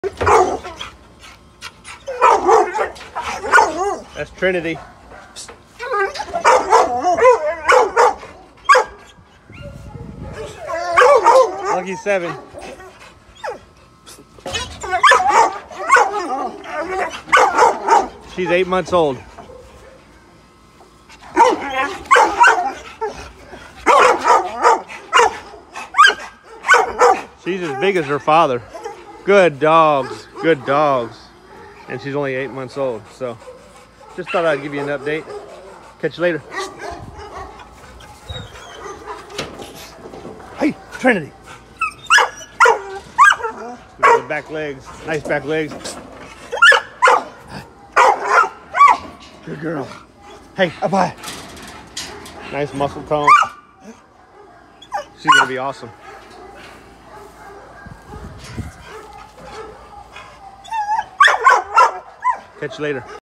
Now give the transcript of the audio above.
That's Trinity. Lucky 7. She's 8 months old. She's as big as her father. Good dogs, good dogs. And she's only 8 months old. So just thought I'd give you an update. Catch you later. Hey, Trinity. We got the back legs, nice back legs. Good girl. Hey, up high. Nice muscle tone. She's gonna be awesome. Catch you later.